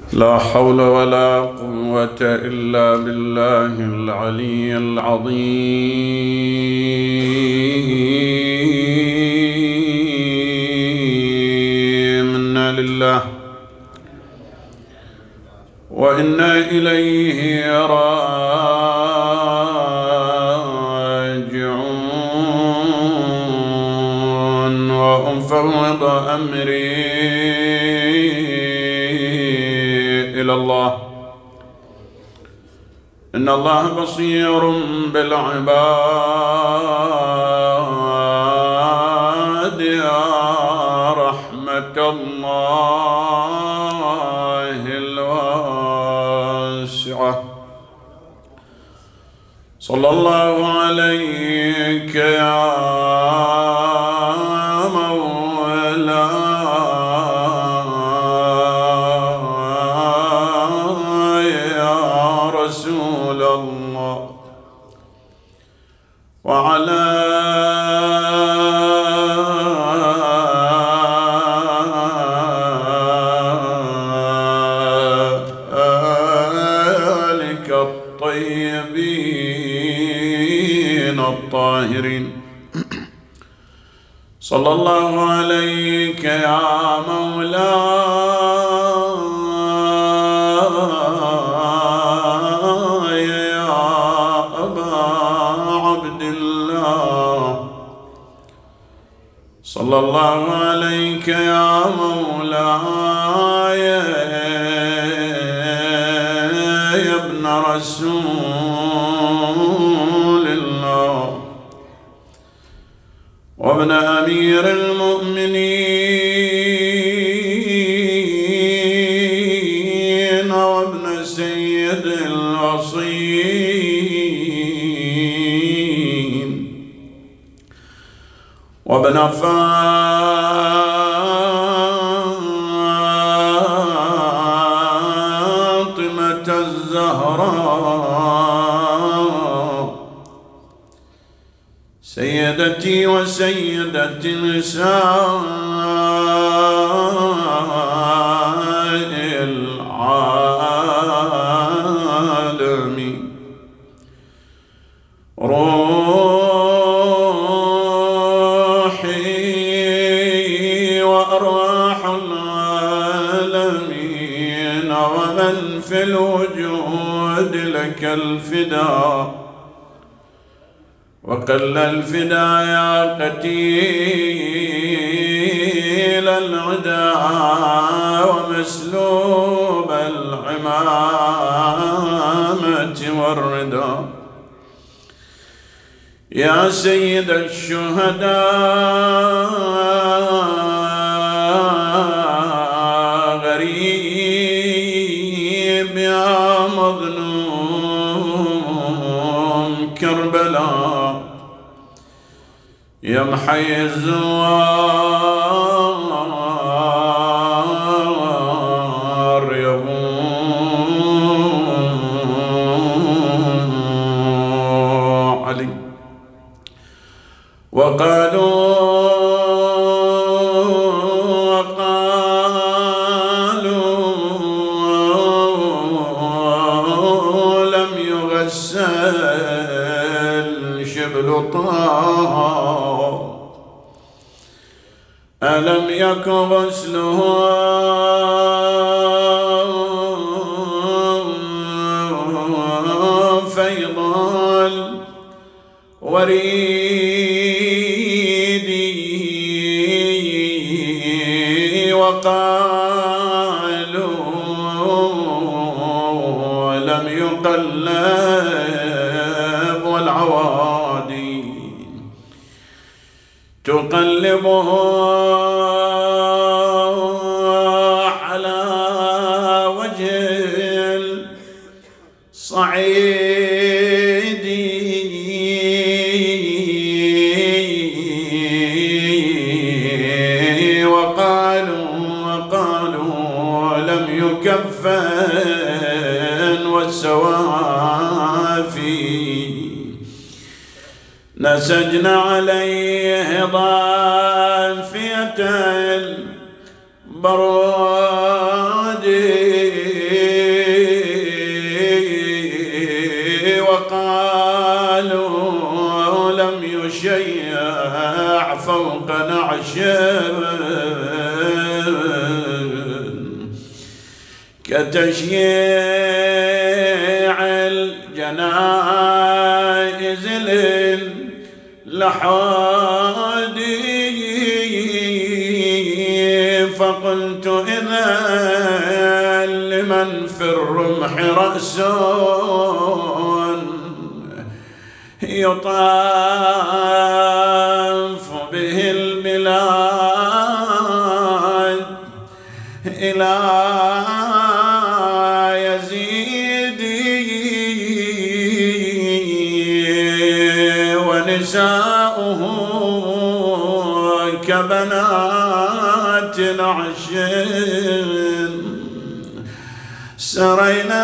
لا حول ولا قوة إلا بالله العلي العظيم. إنا لله وإنا إليه راجعون. وأفوض أمري إلى الله. إن الله بصير بالعباد. يا رحمة الله الواسعة، صلى الله عليك يا وعلى آلك الطيبين الطاهرين. صلى الله عليك يا مولاي يا أبا عبد الله. صلى الله عليك يا مولاي يا ابن رسول الله وابن أمير المؤمنين وابن سيد الوصيين وابن فاطمة الزهراء سيدتي وسيدة نساء العالمين. روحي وأرواح العالمين ومن في الوجود لك الفداء. وقل الفدا يا قتيل العدا ومسلوب العمامة والردى. يا سيد الشهداء غريب يا مظلوم كربلاء يا محيي الزوار يا أبو علي. وقالوا لم يغسل شبل طه ألم يك غسله فيض الوريد. وقالوا لم يقلب والعوادي تقلبه على وجه الصعيد. وقالوا لم يكفن والسوافي نسجنا عليه ضافية البرود. كتشييع الجنائز للحادي، فقلت إذا لمن في الرمح رأس يطاف به البلاد إلى يزيد، ونساؤه كبنات عش، سرينا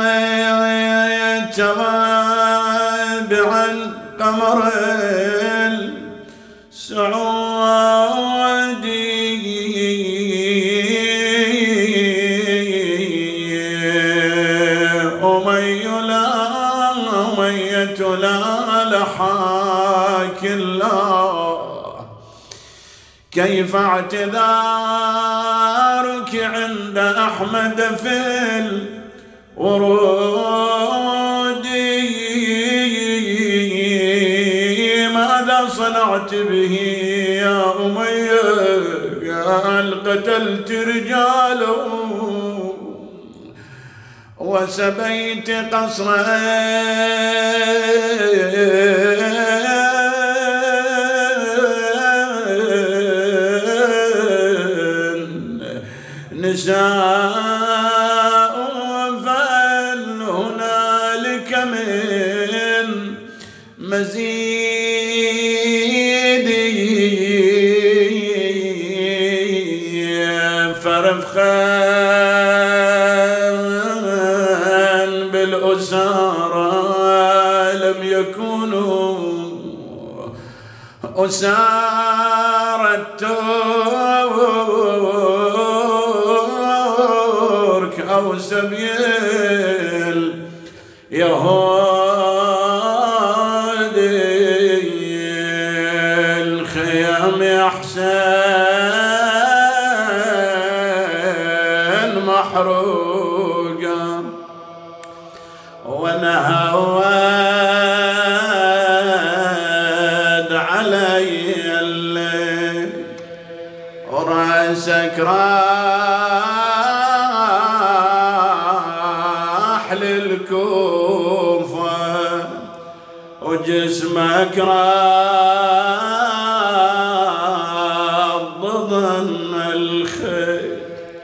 تابعا قمر السعودي، أمية لا لحاك الله، كيف اعتذارك عند أحمد في الورود، ماذا صنعت به يا أمية، هل قتلت رجاله وسبيت قصرا نساء، فهل هنالك من مزيد، فرفخا بالأسارى لم يكونوا أسارى الترك أو سبيل يهود، الخيام أحسن محروقة، ونهود علي الليل، ورأسك راح للكوفة، وجسمك راح ضمن الخيل،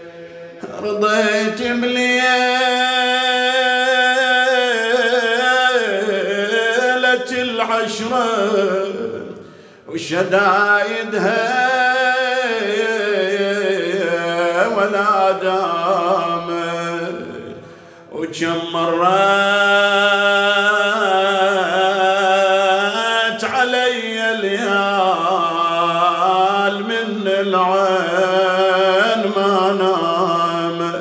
رضيت بليلة العشرة وشدايدها ولا دامت، وكم مرات علي ليال من العين ما نامت،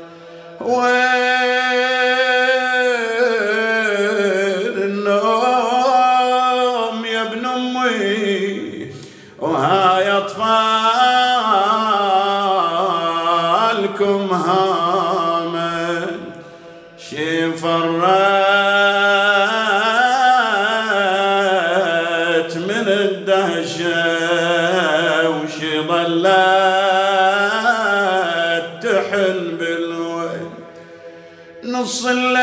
وين النوم يا ابن أمي، وهاي أطفالكم هامت، شي فرت من الدهشة، وشي ظلت تحن بالويل، نص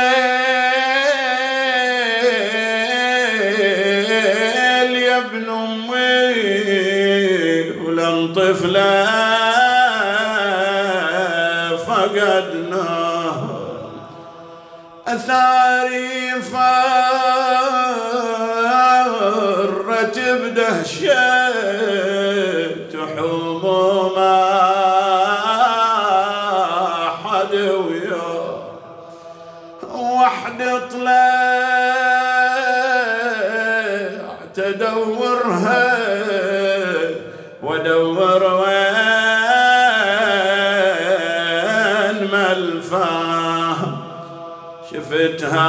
الليل يا ابن أمي، ولن طفلة فقدناه، أثاري فرت بدهشة، حموم أحد وياه، وحد طلعت أدورها وأدور وين ملفاه، شفتها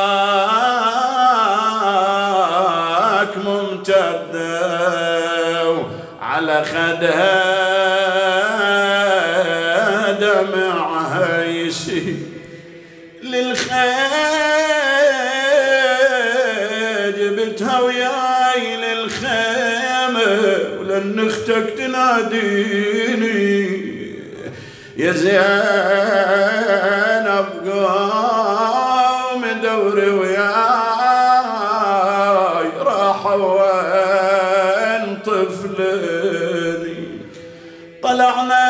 وياك ممتدة أخذها دمعها يسيل للخيل، جبتها وياي للخيمة ولن اختك تناديني يا زينب قوم دوري وياي راحوا وين طفلني. طلعنا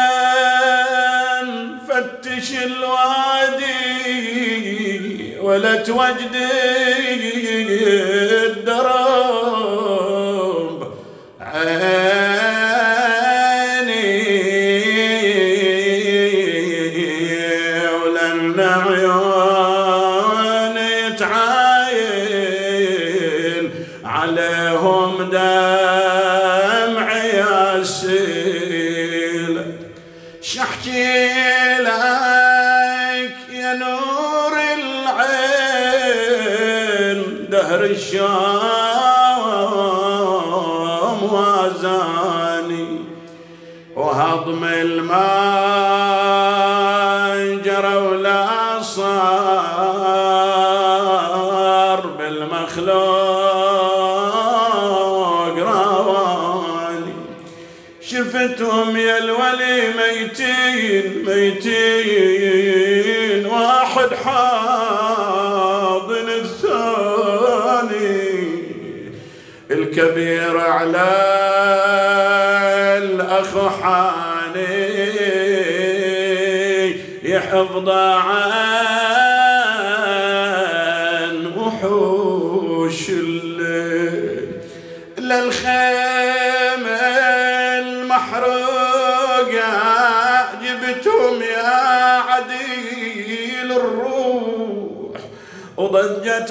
نفتش الوادي ولت وجدي الدرب عيني ولن عيوني تعاين عليهم دمعي يسيل. شحكي لك يا نور العين دهر الشام وازاني وهضم الماء جرى ولا صار بالمخلوق راواني. شفتهم يا الولي ميتين ميتين واحد حاضن الثاني. الكبير على الأخ حاني يحفظ عن وحوش الليل. للخيمة المحروقة جبتهم يا عديل الروح وضجت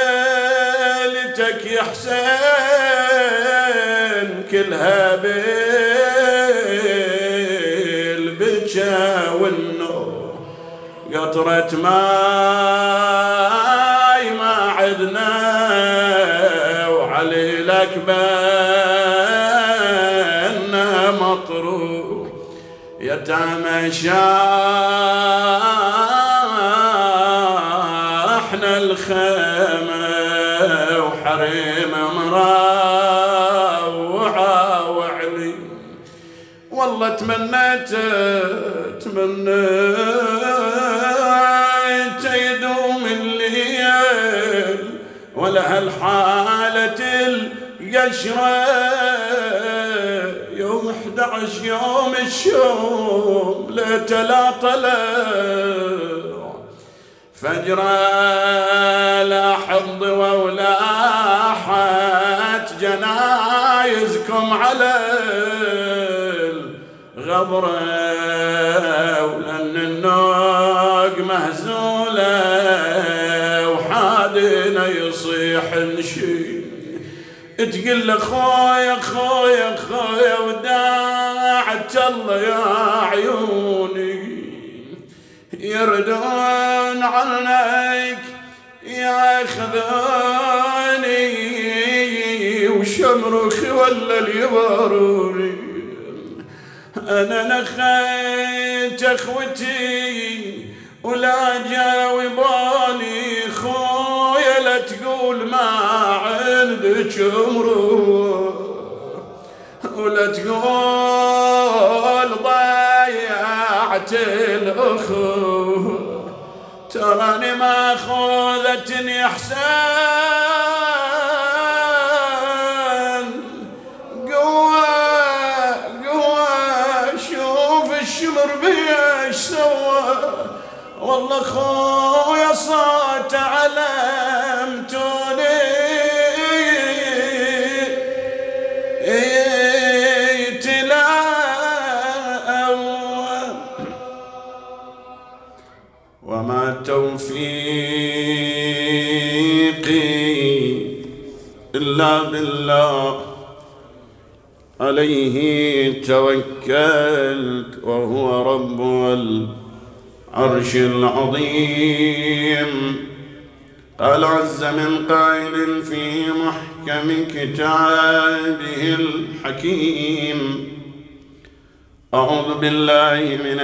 عيلتك يا حسين كلها بالبكا والنور. قطرة ماي ما عدنا وعلي لك بنا مطروح. يتامى شاحنا الخيمة وحريم مراوعة وعلي. والله تمنيت يدوم الليل ولا هالحالة القشرة. يوم 11 يوم الشوم ليته لا طلع فجرة لا حظ ولاحت جنايزكم على الغبرة. ولأن النوق مهزولة وحادنا يصيح الشي. تقول له خويا خويا خويا وداعت الله يا عيوني يردون عنك ياخذوني وشمرخي ولا اليباروني. انا نخيت اخوتي ولا جاوباني خويا لا تقول ما عندك مروح ولا تقول ضيعت الاخوه. تراني ما خذتني احسان قوة قوة شوف الشمر بيش سوى. والله خويا صوت علمتوني تلاوى. وما توفيقي إلا بالله عليه توكلت وهو رب العرش العظيم. قال عز من قائل في محكم كتابه الحكيم أعوذ بالله من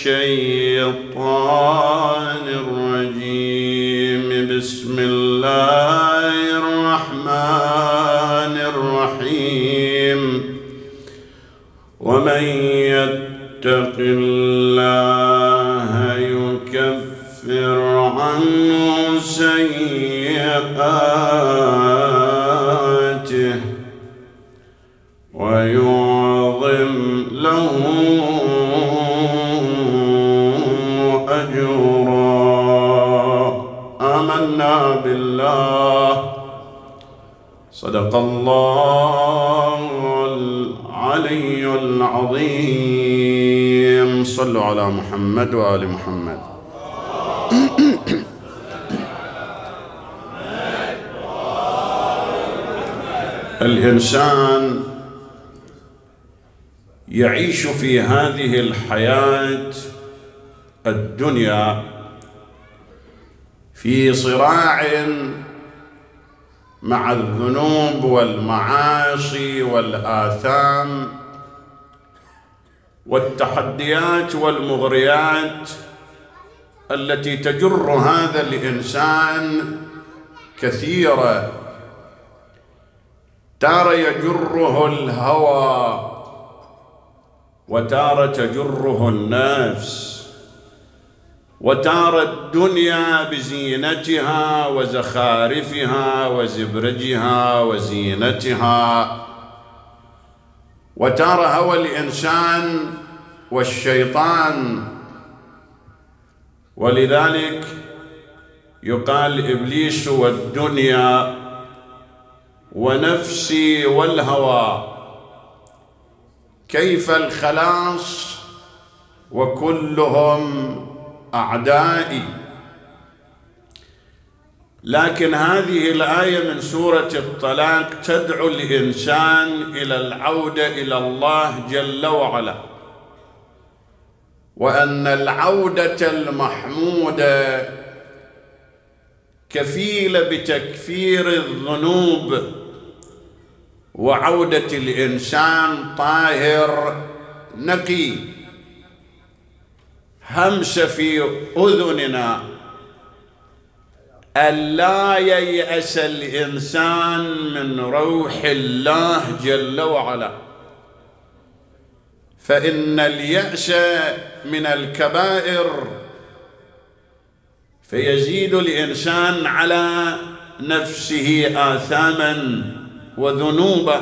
الشيطان الرجيم. بسم الله الرحمن الرحيم. ومن يتق الله يكفر عنه سيئاته ويعظم له أجرا. آمنا بالله. صدق الله العلي العظيم. صلوا على محمد وآل محمد. الإنسان يعيش في هذه الحياة الدنيا في صراع مع الذنوب والمعاصي والآثام والتحديات والمغريات التي تجر هذا الإنسان كثيرة. تارة يجره الهوى، وتارة تجره النفس، وتارة الدنيا بزينتها وزخارفها وزبرجها وزينتها، وتارة هوى الإنسان والشيطان. ولذلك يقال إبليس والدنيا ونفسي والهوى، كيف الخلاص وكلهم أعدائي. لكن هذه الآية من سورة الطلاق تدعو الإنسان إلى العودة إلى الله جل وعلا، وأن العودة المحمودة كفيلة بتكفير الذنوب وعودة الإنسان طاهر نقي. همس في أذننا ألا ييأس الإنسان من روح الله جل وعلا، فإن اليأس من الكبائر، فيزيد الإنسان على نفسه آثاما وذنوبا.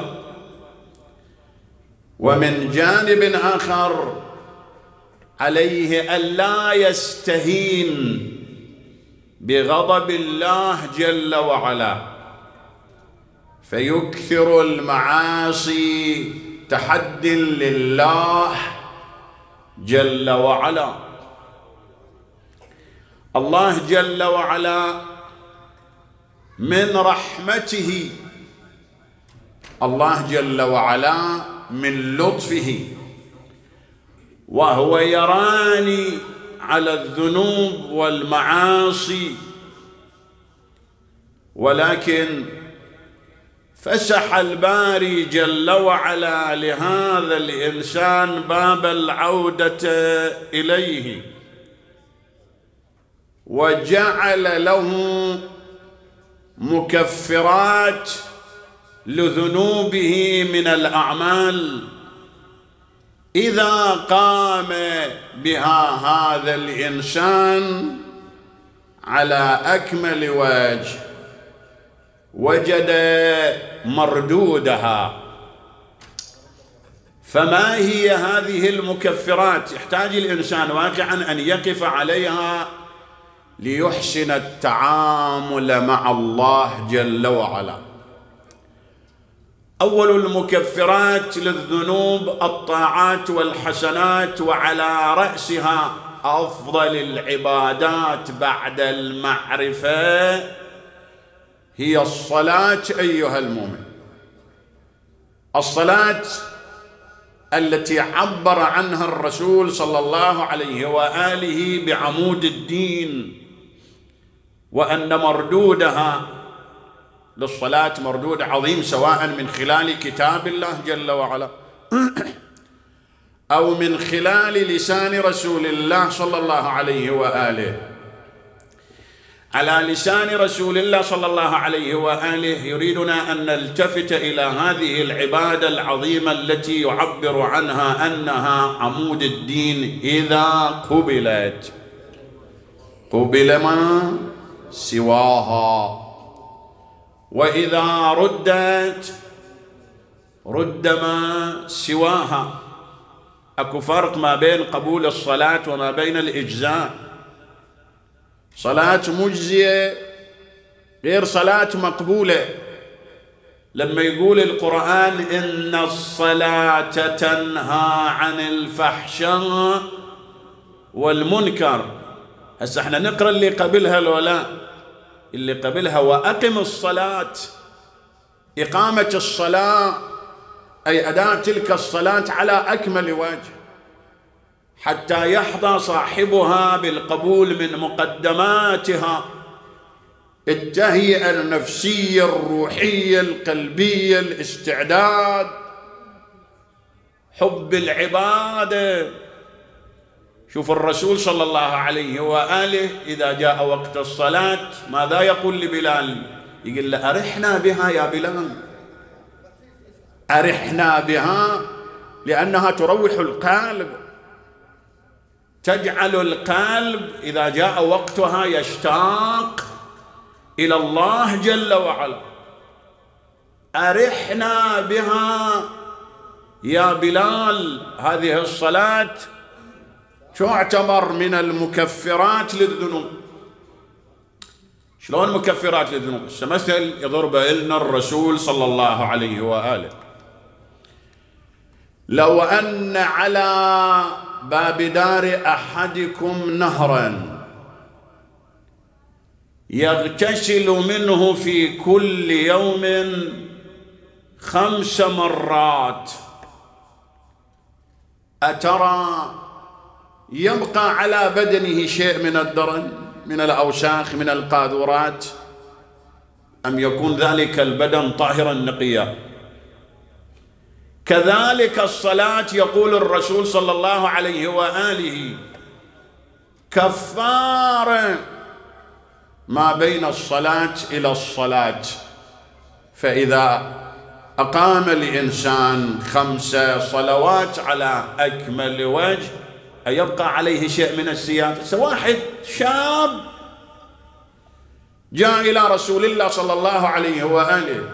ومن جانب آخر عليه ألا يستهين بغضب الله جل وعلا، فيكثر المعاصي تحد لله جل وعلا. الله جل وعلا من رحمته، الله جل وعلا من لطفه، وهو يراني على الذنوب والمعاصي، ولكن فسح الباري جل وعلا لهذا الإنسان باب العودة إليه، وجعل له مكفرات لذنوبه من الأعمال إذا قام بها هذا الإنسان على أكمل وجه وجد مردودها. فما هي هذه المكفرات؟ يحتاج الإنسان واقعا أن يقف عليها ليحسن التعامل مع الله جل وعلا. أول المكفرات للذنوب الطاعات والحسنات، وعلى رأسها أفضل العبادات بعد المعرفة هي الصلاة أيها المؤمن. الصلاة التي عبر عنها الرسول صلى الله عليه وآله بعمود الدين، وأن مردودها للصلاة مردود عظيم، سواء من خلال كتاب الله جل وعلا أو من خلال لسان رسول الله صلى الله عليه وآله. على لسان رسول الله صلى الله عليه وآله يريدنا أن نلتفت إلى هذه العبادة العظيمة التي يعبر عنها أنها عمود الدين إذا قبلت، قبل ما سواها، وإذا ردت رد ما سواها. أكو فرق ما بين قبول الصلاة وما بين الإجزاء. صلاة مجزية غير صلاة مقبولة. لما يقول القرآن إن الصلاة تنهى عن الفحشاء والمنكر، هسه احنا نقرأ اللي قبلها لولا؟ اللي قبلها وأقم الصلاة. إقامة الصلاة أي أداء تلك الصلاة على أكمل وجه حتى يحظى صاحبها بالقبول من مقدماتها: التهيئة النفسية الروحية القلبية، الاستعداد، حب العبادة. شوف الرسول صلى الله عليه وآله إذا جاء وقت الصلاة ماذا يقول لبلال؟ يقول له: أرحنا بها يا بلال، أرحنا بها، لأنها تروح القلب، تجعل القلب إذا جاء وقتها يشتاق إلى الله جل وعلا. أرحنا بها يا بلال. هذه الصلاة تعتبر من المكفرات للذنوب. شلون مكفرات للذنوب؟ مثل يضرب لنا الرسول صلى الله عليه وآله: لو أن على باب دار أحدكم نهرا يغتسل منه في كل يوم 5 مرات، أترى يبقى على بدنه شيء من الدرن، من الأوساخ، من القاذورات، أم يكون ذلك البدن طاهرا نقيا؟ كذلك الصلاة يقول الرسول صلى الله عليه وآله كفارة ما بين الصلاة إلى الصلاة. فإذا أقام الإنسان 5 صلوات على أكمل وجه أيبقى عليه شيء من السيادة؟ واحد شاب جاء إلى رسول الله صلى الله عليه وآله،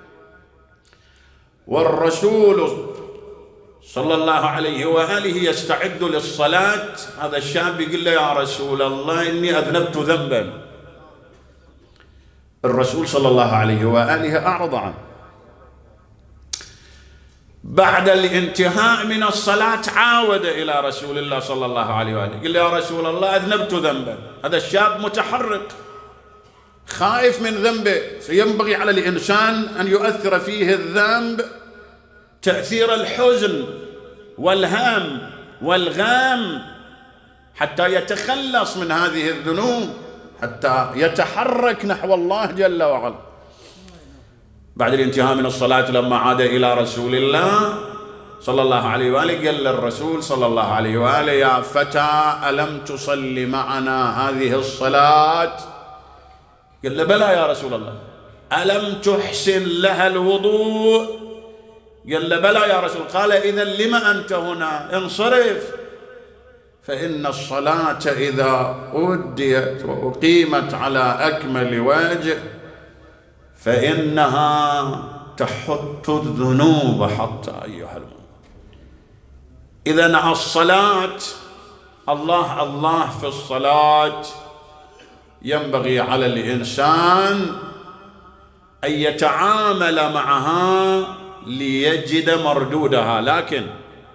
والرسول صلى الله عليه وآله يستعد للصلاة. هذا الشاب يقول له: يا رسول الله إني أذنبت ذنبا. الرسول صلى الله عليه وآله أعرض عنه. بعد الانتهاء من الصلاة عاود إلى رسول الله صلى الله عليه وآله، قال له: يا رسول الله أذنبت ذنبا. هذا الشاب متحرك خائف من ذنبه. سينبغي على الإنسان أن يؤثر فيه الذنب تأثير الحزن والهم والغام حتى يتخلص من هذه الذنوب، حتى يتحرك نحو الله جل وعلا. بعد الانتهاء من الصلاة لما عاد إلى رسول الله صلى الله عليه وآله قال للرسول صلى الله عليه وآله: يا فتى ألم تصلي معنا هذه الصلاة؟ قال له: بلى يا رسول الله. ألم تحسن لها الوضوء؟ قال له: بلى يا رسول. قال: إذا لما أنت هنا؟ انصرف، فإن الصلاة إذا أديت وأقيمت على أكمل وجه فإنها تحط الذنوب حتى أيها المؤمن. إذن الصلاة الله في الصلاة ينبغي على الإنسان أن يتعامل معها ليجد مردودها، لكن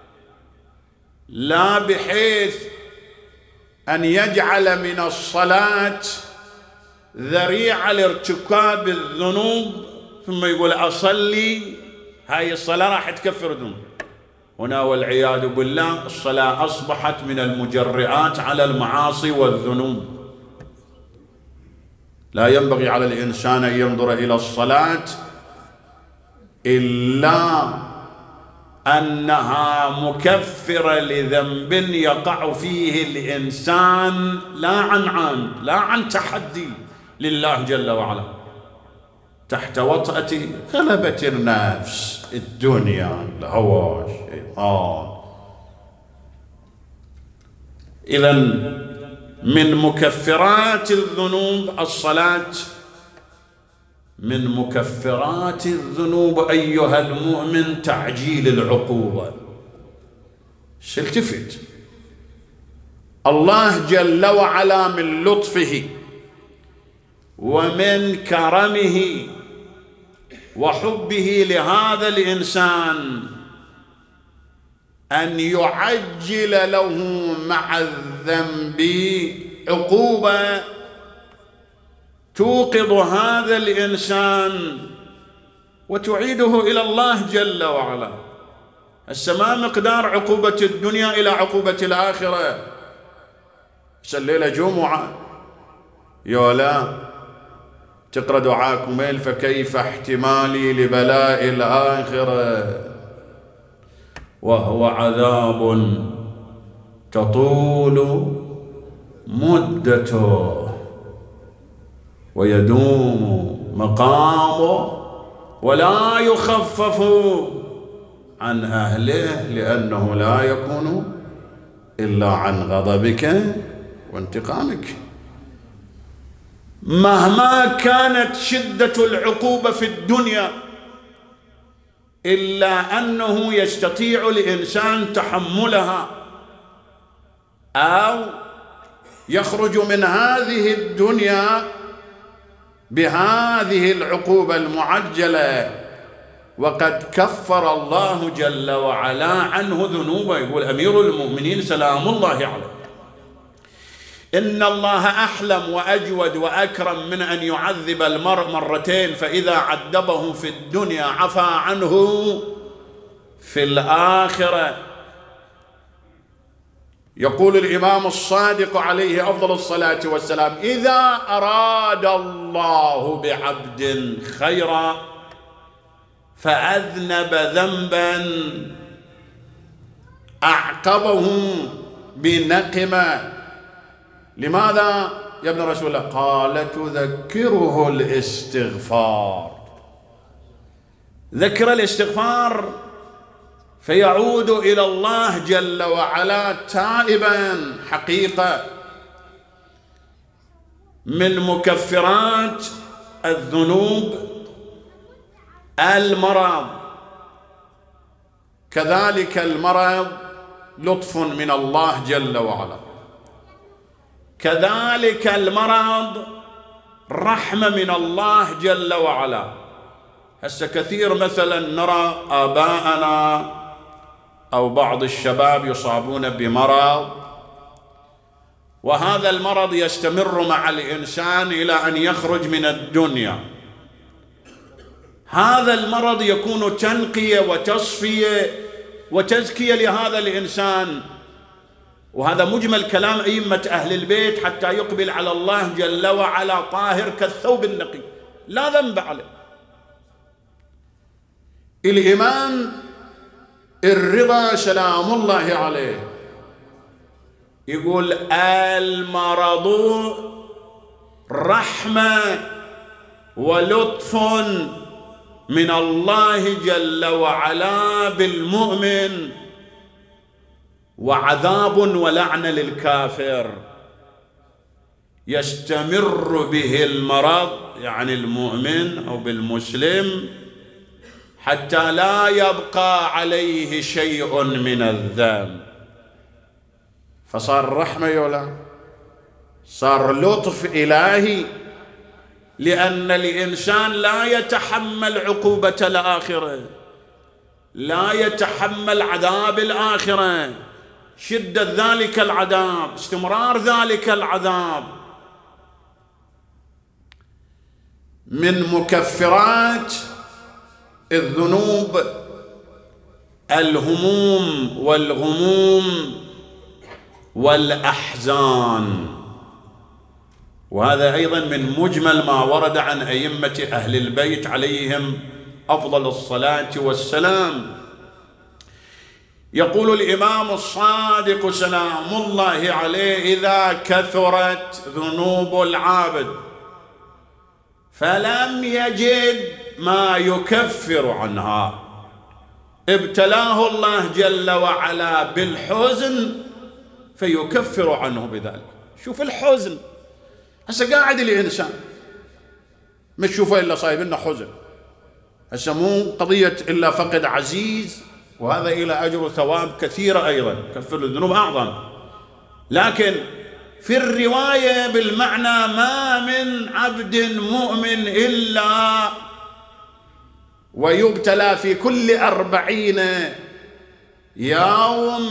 لا بحيث أن يجعل من الصلاة ذريعة لارتكاب الذنوب ثم يقول أصلي، هاي الصلاة راح تكفر ذنوب. هنا والعياذ بالله الصلاة أصبحت من المجرعات على المعاصي والذنوب. لا ينبغي على الإنسان أن ينظر إلى الصلاة إلا أنها مكفرة لذنب يقع فيه الإنسان لا عن تحدي لله جل وعلا، تحت وطأة غلبة النفس، الدنيا، الهوى، الشيطان. إذن من مكفرات الذنوب الصلاة، من مكفرات الذنوب أيها المؤمن تعجيل العقوبة. التفت، الله جل وعلا من لطفه ومن كرمه وحبه لهذا الإنسان أن يعجل له مع الذنب عقوبة توقظ هذا الإنسان وتعيده إلى الله جل وعلا. ما مقدار عقوبة الدنيا إلى عقوبة الآخرة. الليلة جمعة يولا تقرأ دعاكم فكيف احتمالي لبلاء الآخرة وهو عذاب تطول مدته ويدوم مقامه ولا يخفف عن أهله، لأنه لا يكون إلا عن غضبك وانتقامك. مهما كانت شدة العقوبة في الدنيا إلا أنه يستطيع الإنسان تحملها أو يخرج من هذه الدنيا بهذه العقوبة المعجلة، وقد كفر الله جل وعلا عنه ذنوبه. يقول أمير المؤمنين سلام الله عليه: إن الله أحلم وأجود وأكرم من أن يعذب المرء مرتين، فإذا عذبه في الدنيا عفى عنه في الآخرة. يقول الإمام الصادق عليه أفضل الصلاة والسلام: إذا أراد الله بعبد خيرا فأذنب ذنبا أعقبه بنقمة. لماذا يا ابن رسول الله؟ قال: تذكره الاستغفار. ذكر الاستغفار فيعود إلى الله جل وعلا تائبا حقيقة. من مكفرات الذنوب المرض، كذلك المرض لطف من الله جل وعلا، كذلك المرض رحمة من الله جل وعلا. هسه كثير مثلا نرى آباءنا أو بعض الشباب يصابون بمرض، وهذا المرض يستمر مع الإنسان إلى أن يخرج من الدنيا. هذا المرض يكون تنقية وتصفية وتزكية لهذا الإنسان، وهذا مجمل كلام أئمة أهل البيت حتى يقبل على الله جل وعلا طاهر كالثوب النقي لا ذنب عليه. الإمام الرضا سلام الله عليه يقول: المرض رحمة ولطف من الله جل وعلا بالمؤمن، وعذاب ولعنة للكافر. يستمر به المرض يعني المؤمن أو بالمسلم حتى لا يبقى عليه شيء من الذنب، فصار رحمة يولا، صار لطف إلهي، لأن الإنسان لا يتحمل عقوبة الآخرة، لا يتحمل عذاب الآخرة، شدة ذلك العذاب، استمرار ذلك العذاب. من مكفرات الذنوب الهموم والغموم والأحزان، وهذا أيضا من مجمل ما ورد عن أئمة أهل البيت عليهم أفضل الصلاة والسلام. يقول الإمام الصادق سلام الله عليه: إذا كثرت ذنوب العابد فلم يجد ما يكفر عنها ابتلاه الله جل وعلا بالحزن فيكفر عنه بذلك. شوف الحزن، هسه قاعد الإنسان ما تشوفه إلا صايب لنا حزن، هسه مو قضية إلا فقد عزيز، وهذا إلى أجر وثواب كثيرة أيضا، كفر الذنوب أعظم. لكن في الرواية بالمعنى: ما من عبد مؤمن إلا ويبتلى في كل 40 يوم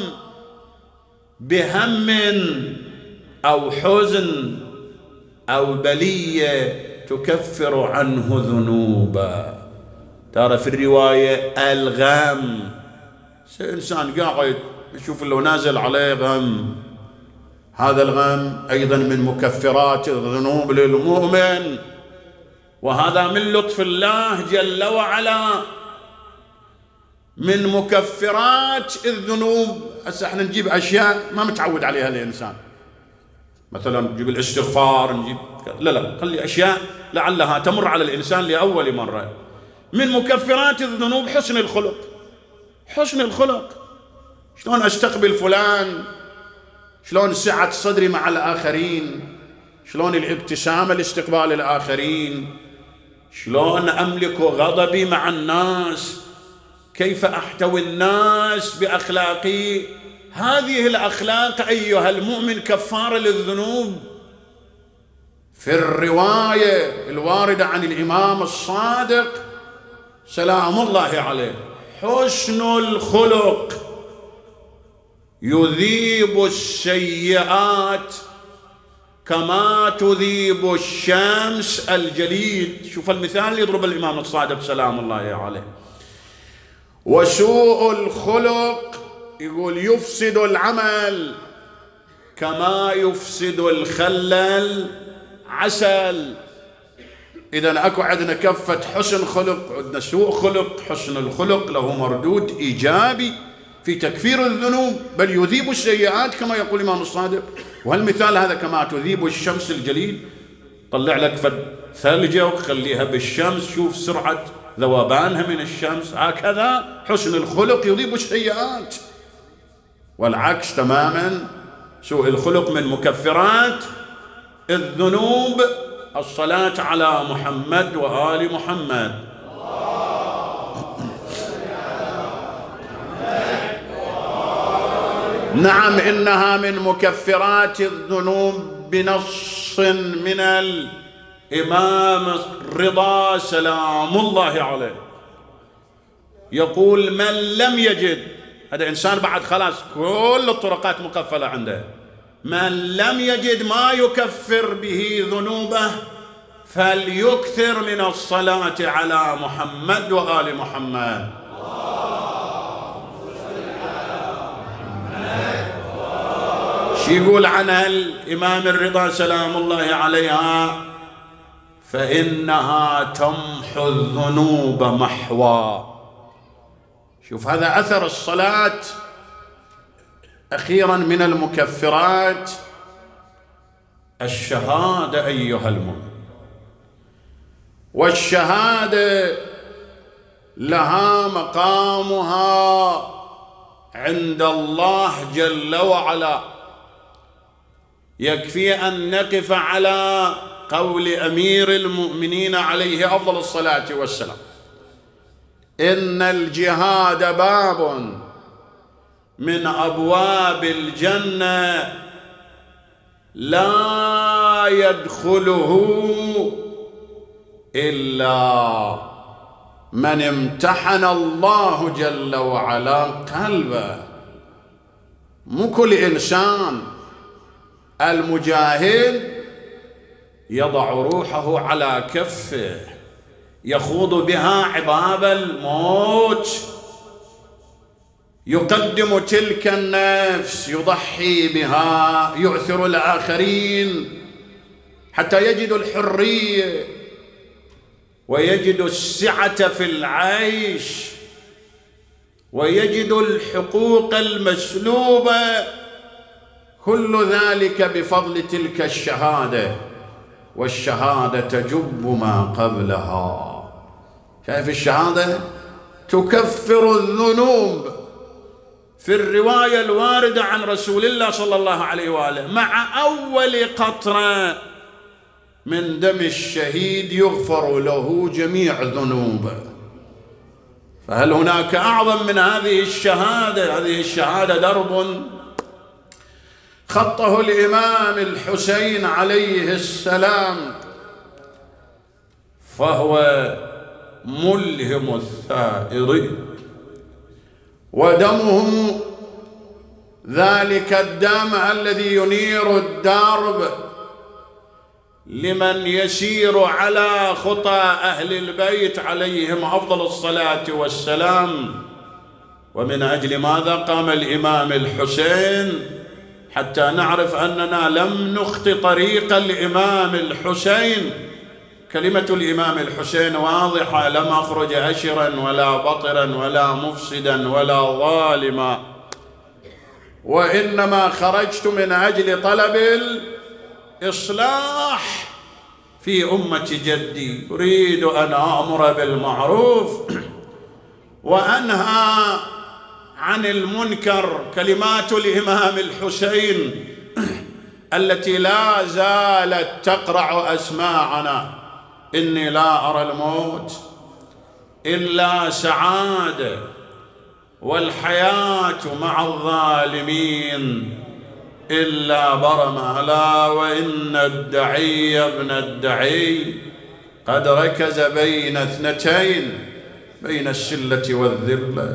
بهم أو حزن أو بلية تكفر عنه ذنوبا. ترى في الرواية الغم، إنسان قاعد يشوف لو نازل عليه غم، هذا الغم أيضا من مكفرات الذنوب للمؤمن، وهذا من لطف الله جل وعلا، من مكفرات الذنوب. هسه احنا نجيب أشياء ما متعود عليها الإنسان، مثلا نجيب الاستغفار، نجيب لا خلي أشياء لعلها تمر على الإنسان لأول مرة. من مكفرات الذنوب حسن الخلق. حسن الخلق، شلون أستقبل فلان، شلون سعة صدري مع الآخرين، شلون الابتسامة لاستقبال الآخرين، شلون أملك غضبي مع الناس، كيف أحتوي الناس بأخلاقي. هذه الأخلاق أيها المؤمن كفارة للذنوب. في الرواية الواردة عن الإمام الصادق سلام الله عليه: حسن الخلق يذيب السيئات كما تذيب الشمس الجليد. شوف المثال اللي يضرب الإمام الصادق سلام الله عليه. وسوء الخلق يقول يفسد العمل كما يفسد الخل العسل. إذا أكو عندنا كفة حسن خلق، عندنا سوء خلق. حسن الخلق له مردود إيجابي في تكفير الذنوب، بل يذيب السيئات كما يقول الإمام الصادق. وهالمثال هذا: كما تذيب الشمس الجليد، طلع لك فد ثلجة وخليها بالشمس، شوف سرعة ذوبانها من الشمس. هكذا حسن الخلق يذيب السيئات. والعكس تماما، سوء الخلق من مكفرات الذنوب. الصلاة على محمد وآل محمد. نعم، إنها من مكفرات الذنوب بنص من الإمام الرضا سلام الله عليه. يقول: من لم يجد، هذا إنسان بعد خلاص كل الطرقات مقفلة عنده، من لم يجد ما يكفر به ذنوبه فليكثر من الصلاة على محمد وآل محمد. شو يقول عنها الإمام الرضا سلام الله عليها؟ فإنها تمحو الذنوب محوا. شوف هذا أثر الصلاة أخيرا من المكفرات. الشهادة أيها المؤمن، والشهادة لها مقامها عند الله جل وعلا. يكفي أن نقف على قول أمير المؤمنين عليه أفضل الصلاة والسلام: إن الجهاد باب من أبواب الجنة لا يدخله إلا من امتحن الله جل وعلا قلبه. مو كل إنسان. المجاهد يضع روحه على كفه، يخوض بها عباب الموت، يقدم تلك النفس، يضحي بها، يؤثر الآخرين حتى يجد الحرية ويجد السعة في العيش. ويجد الحقوق المسلوبة، كل ذلك بفضل تلك الشهادة، والشهادة تجب ما قبلها. شايف الشهادة تكفر الذنوب في الرواية الواردة عن رسول الله صلى الله عليه وآله، مع أول قطرة من دم الشهيد يغفر له جميع ذنوبه. فهل هناك أعظم من هذه الشهادة؟ هذه الشهادة درب خطه الإمام الحسين عليه السلام، فهو ملهم الثائر، ودمه ذلك الدم الذي ينير الدرب لمن يسير على خطى أهل البيت عليهم أفضل الصلاة والسلام. ومن أجل ماذا قام الإمام الحسين؟ حتى نعرف أننا لم نخطئ طريق الإمام الحسين. كلمة الإمام الحسين واضحة: لم أخرج أشرا ولا بطرا ولا مفسدا ولا ظالما، وإنما خرجت من أجل طلب الإصلاح في أمة جدي، أريد أن أأمر بالمعروف وأنهى عن المنكر. كلمات الإمام الحسين التي لا زالت تقرع أسماعنا: إني لا أرى الموت إلا سعادة، والحياة مع الظالمين إلا برمة، ألا وإن الدعي ابن الدعي قد ركز بين اثنتين، بين السلة والذلة،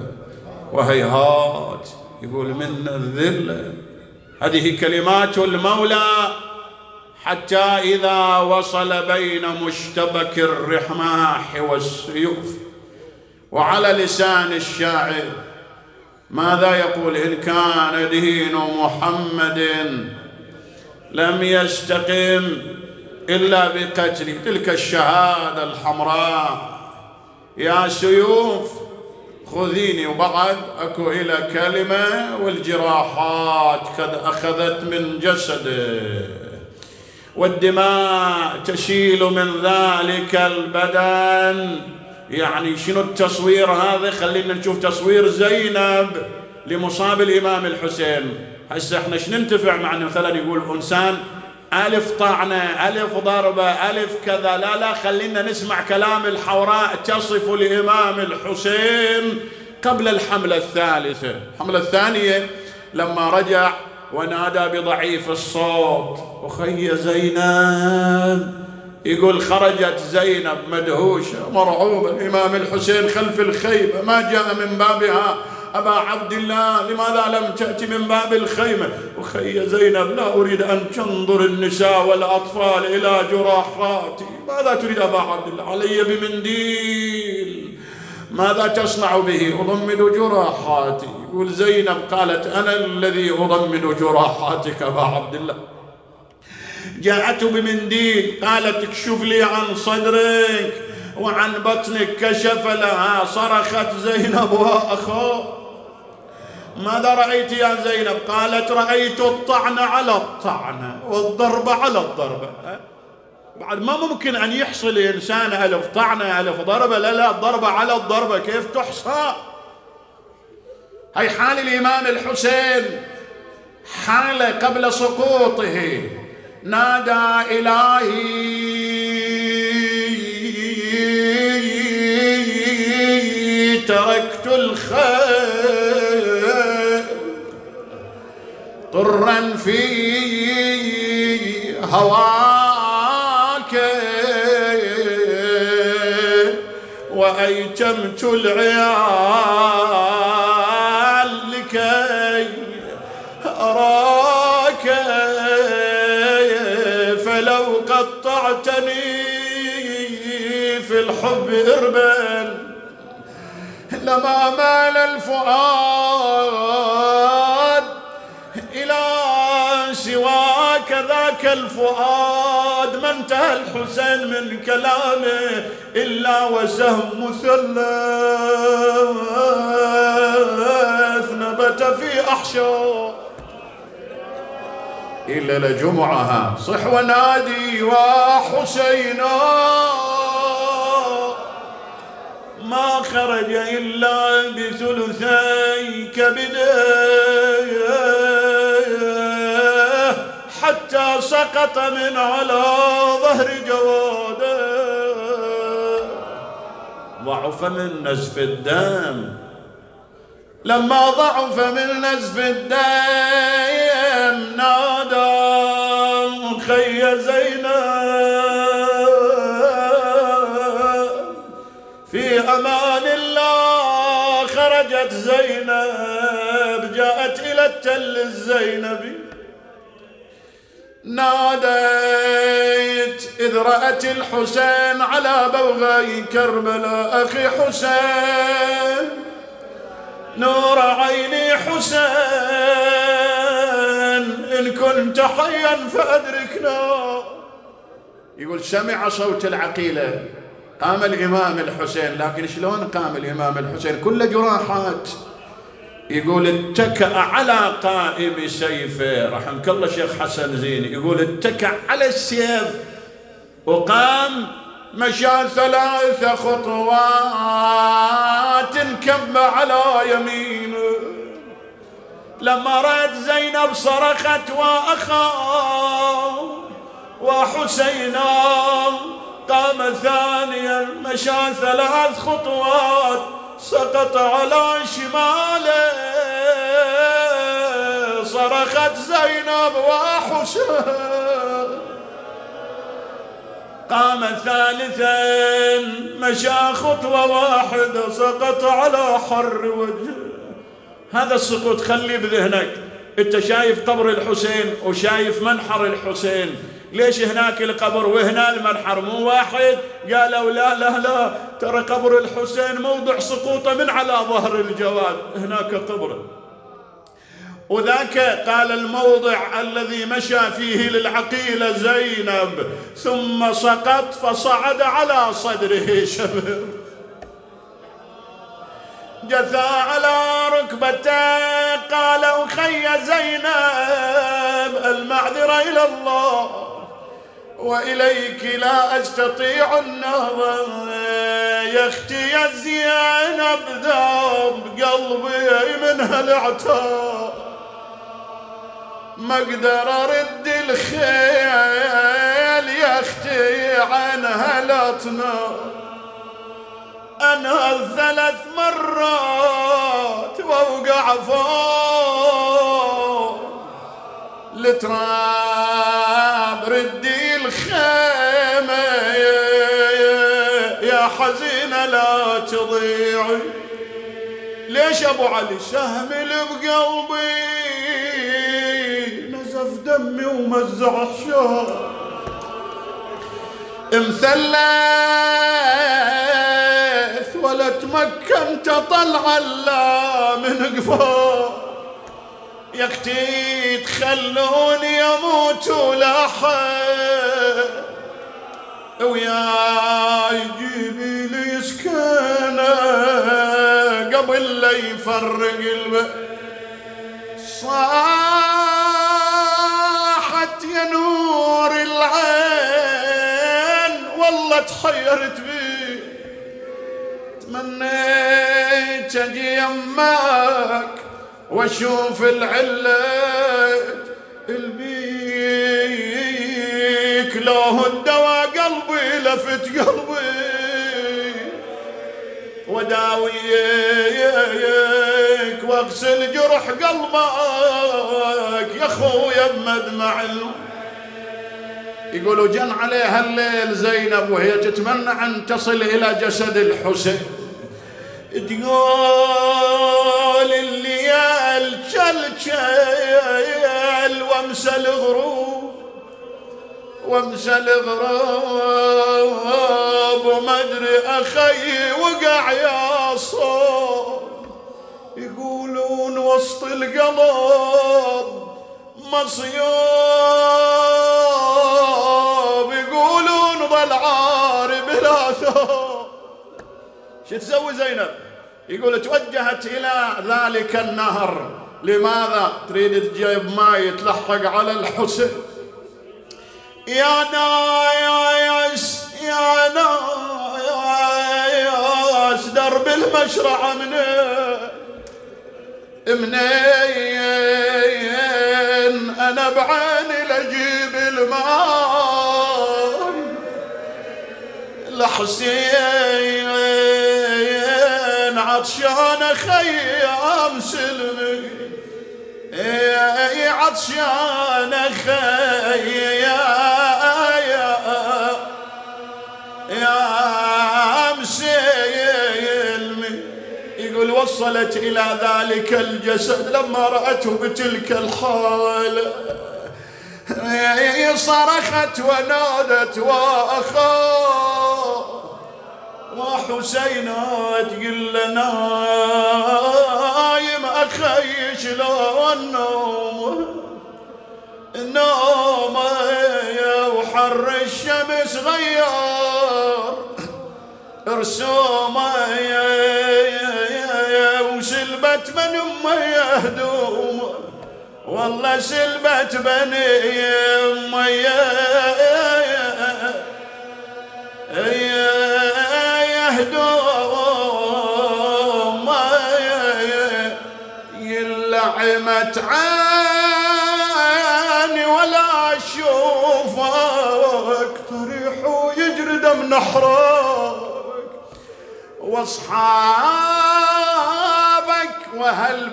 وهيهات يقول من الذلة. هذه كلمات المولى، حتى إذا وصل بين مشتبك الرماح والسيوف. وعلى لسان الشاعر ماذا يقول؟ إن كان دين محمد لم يستقم إلا بقتل. تلك الشهادة الحمراء: يا سيوف خذيني. وبعد أكو إلى كلمة: والجراحات قد أخذت من جسده، والدماء تسيل من ذلك البدن. يعني شنو التصوير هذا؟ خلينا نشوف تصوير زينب لمصاب الإمام الحسين. هسه احنا شنو ننتفع مع مثلا يقول إنسان ألف طعنة، ألف ضربة، ألف كذا؟ لا، خلينا نسمع كلام الحوراء تصف الإمام الحسين قبل الحملة الثالثة. الحملة الثانية لما رجع ونادى بضعيف الصوت: أخي زينب، يقول خرجت زينب مدهوشة مرعوبة، الإمام الحسين خلف الخيمة، ما جاء من بابها: أبا عبد الله لماذا لم تأتي من باب الخيمة؟ أخي زينب، لا أريد أن تنظر النساء والأطفال إلى جراحاتي. ماذا تريد أبا عبد الله؟ علي بمنديل. ماذا تصنع به؟ أضمد جراحاتي. يقول زينب قالت: أنا الذي أضمد جراحاتك أبا عبد الله. جاءت بمنديل، قالت: اكشف لي عن صدرك وعن بطنك. كشف لها، صرخت زينب: وأخاه. ماذا رأيت يا زينب؟ قالت: رأيت الطعن على الطعنة والضرب على الضربة. بعد ما ممكن أن يحصل إنسان ألف طعنة ألف ضربة، لا، الضربة على الضربة كيف تحصى؟ هي حال الإمام الحسين، حالة قبل سقوطه. نادى: إلهي تركت الخير طرا في هواك، وأيتمت العيال لكي أراك، فلو قطعتني في الحب إربا لما مال الفؤاد إلى سواك كذاك الفؤاد ما انتهى الحسين من كلامه إلا وسهم مثلث نبت في أحشاء. إلا لجمعها صح ونادي وحسينا ما خرج إلا بثلثي كبده حتى سقط من على ظهر جواده. ضعف من نزف الدم. لما ضعف من نزف الدم نادى خي زينب في أمان الله. خرجت زينب جاءت إلى التل الزينبي ناديت إذ رأت الحسين على بوغي كربلاء أخي حسين نور عيني حسين إن كنت حيا فأدركنا. يقول سمع صوت العقيلة قام الإمام الحسين. لكن شلون قام الإمام الحسين؟ كل جراحات. يقول اتكأ على قائم سيفه رحمك الله شيخ حسن زين. يقول اتكأ على السيف وقام مشى 3 خطوات انكب على يمينه. لما رأت زينب صرخت وأخا وحسينا. قام ثانيا مشى 3 خطوات سقط على شماله. صرخت زينب وحسين. قام ثالثا مشى خطوة واحدة سقط على حر وجهه. هذا السقوط خلي بذهنك. انت شايف قبر الحسين وشايف منحر الحسين. ليش هناك القبر وهنا المنحر مو واحد؟ قالوا لا لا لا ترى قبر الحسين موضع سقوطه من على ظهر الجواد. هناك قبره. وذاك قال الموضع الذي مشى فيه للعقيلة زينب ثم سقط فصعد على صدره شبر جثى على ركبته. قالوا خي زينب المعذرة إلى الله وإليك لا أستطيع النهضة. يا اختي يا زينب ذاب قلبي من هالعتاب ما اقدر ارد الخيل يا اختي عن هالأطناب. انهض 3 مرات واوقع فوق التراب ردي الخيمة يا حزينة لا تضيعي. ليش ابو علي؟ سهمل بقلبي نزف دمي ومزع الشهر مثلث ولا تمكنت طلع الا من قفاه. يا اختي تخلوني اموت ولا حد ويا يجيبي لي سكنه قبل لا يفرق البيت. صاحت يا نور العين والله تحيرت بي تمنيت اجي يمك واشوف العلة البيك لو الدواء قلبي لفت قلبي وداويك واغسل جرح قلبك يا خويا بمدمع. يقولوا جن عليها الليل زينب وهي تتمنى ان تصل الى جسد الحسين. تقول الليل شلشل وامسى الغروب وما ادري اخي وقع يا صوب. يقولون وسط القلب مصيور العار بلا ثوب. شو تسوي زينب؟ يقول توجهت إلى ذلك النهر. لماذا؟ تريد تجيب ماء يتلحق على الحسين. يا ناس يا ناس درب المشرعة منين أنا بعيني لأجيب الماء لحسين عطشان خيام سلمي عطشان خيام سلمي. يقول وصلت إلى ذلك الجسد لما رأته بتلك الحال صرخت ونادت وحسين تقول له نايم أخي شلون النوم وحر الشمس غير رسومه وسلبت من أمي هدوم والله سلبت بني أمي هدوم يلعمت عيني ولا أشوفك طريح ويجري دم نحرك واصحابك واهل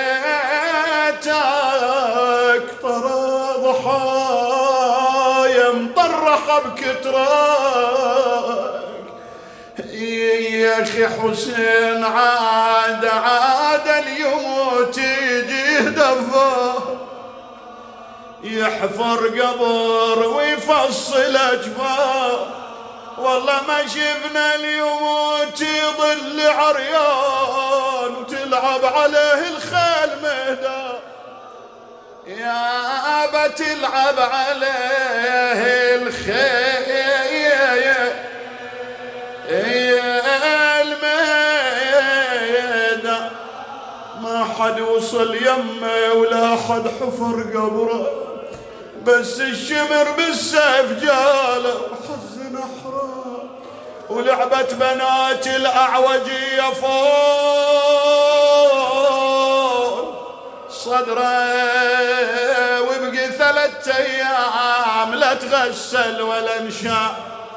بيتك ترى ضحايا مطرحه بكترك. يا اخي حسين عاد اليموت يجي دفه يحفر قبر ويفصل اجفاه. والله ما شفنا اليموت يظل عريان وتلعب عليه الخيل مهدا. يا أبا تلعب عليه الخيل المهدا. ما حد وصل يمه ولا حد حفر قبره بس الشمر بالسيف جاله وحزن أحرار. ولعبت بنات الأعوجية فوق صدره وبقي 3 أيام لا تغسل ولا انشاء.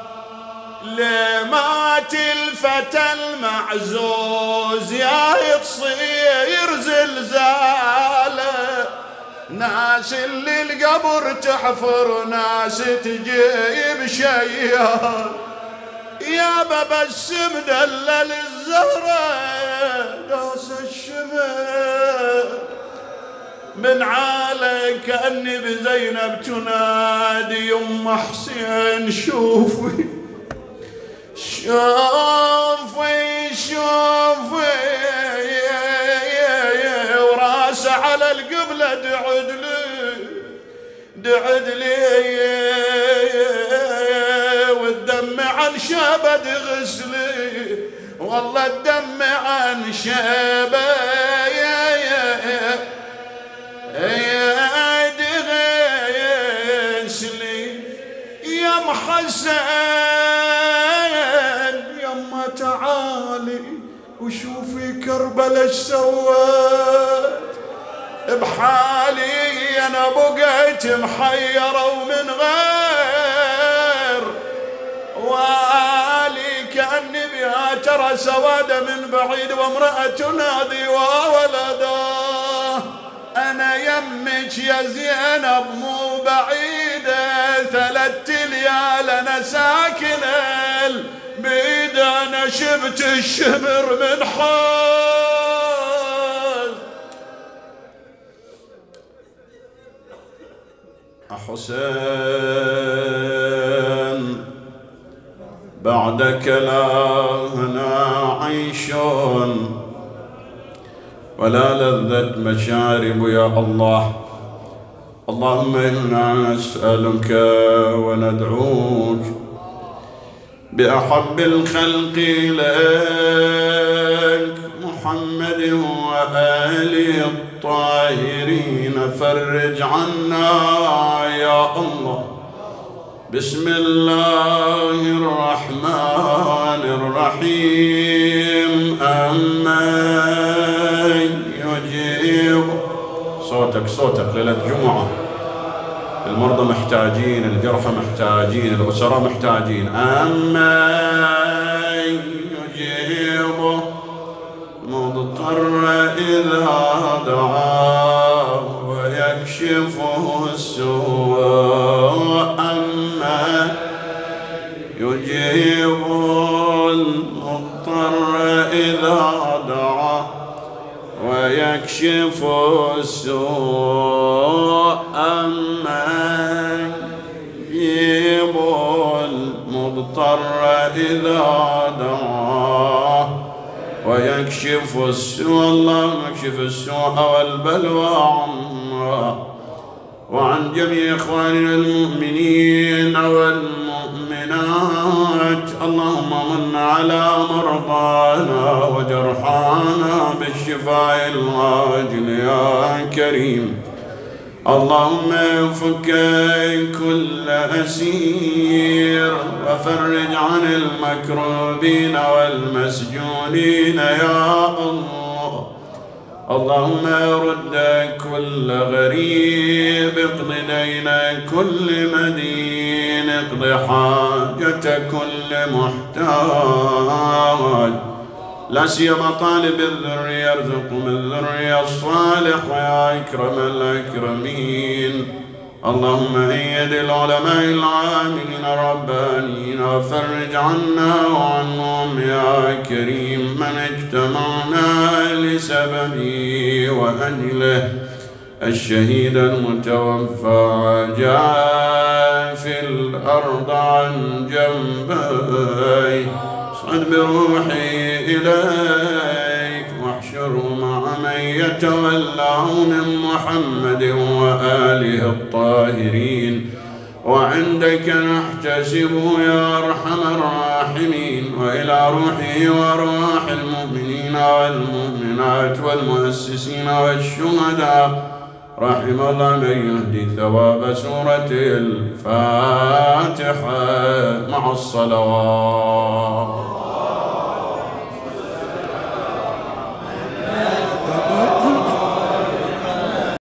لمات الفتى المعزوز يا يتصير زلزاله. ناس اللي القبر تحفر ناس تجيب شيال. يا بابا السم دلل الزهرة داس الشمال من عالي كأني بزينب تنادي يم حسين شوفي شوفي شوفي وراسه على القبلة دعد لي والدم عن شبد غسلي والله الدم عن شبد غسلي. يا محسن يما تعالي وشوفي كربلاء ايش سوت بحالي. انا بقيت محيرة ومن غير والي كأني بها ترى سوادة من بعيد وامرأة تنادي وولدا. انا يمك يا زينب مو بعيدة 3 ليال انا ساكن البيد. انا شفت الشمر من حال حسين بعدك لا هنا عيش ولا لذة مشارب يا الله. اللهم إنا نسألك وندعوك بأحب الخلق إليك محمد وآله الطاهرين فرج عنا يا الله. بسم الله الرحمن الرحيم. أمن يجيب صوتك ليلة جمعة، المرضى محتاجين، الجرحى محتاجين، الأسرى محتاجين. أمن يجيب مضطر إذا دعاه ويكشفه السوء. أمن يجيب المضطر إذا دعاه ويكشف السوء. أمن يجيب المضطر إذا دعاه ويكشف السوء. اللهم اكشف السوء والبلوى عنا وعن جميع إخواننا المؤمنين والمؤمنات. اللهم من على مرضانا وجرحانا بالشفاء العاجل يا كريم. اللهم فك كل أسير وفرج عن المكروبين والمسجونين يا الله. اللهم رد كل غريب، اقض دين كل مدين، اقض حاجة كل محتاج، لا سيما طالب الذرية، ارزقهم الذرية الصالحة يا أكرم الأكرمين. اللهم أيد العلماء العاملين الربانيين وفرج عنا وعنهم يا كريم. من اجتمعنا لسببه وأجله الشهيد المتوفى جاء في الأرض عن جنبي، صعد بروحي إليك واحشره مع من يتولاه من محمد وآله الطاهرين، وعندك نحتسبه يا أرحم الراحمين. وإلى روحه وأرواح المؤمنين والمؤمنات والمؤسسين والشهداء رحم الله من يهدي ثواب سورة الفاتحة مع الصلوات.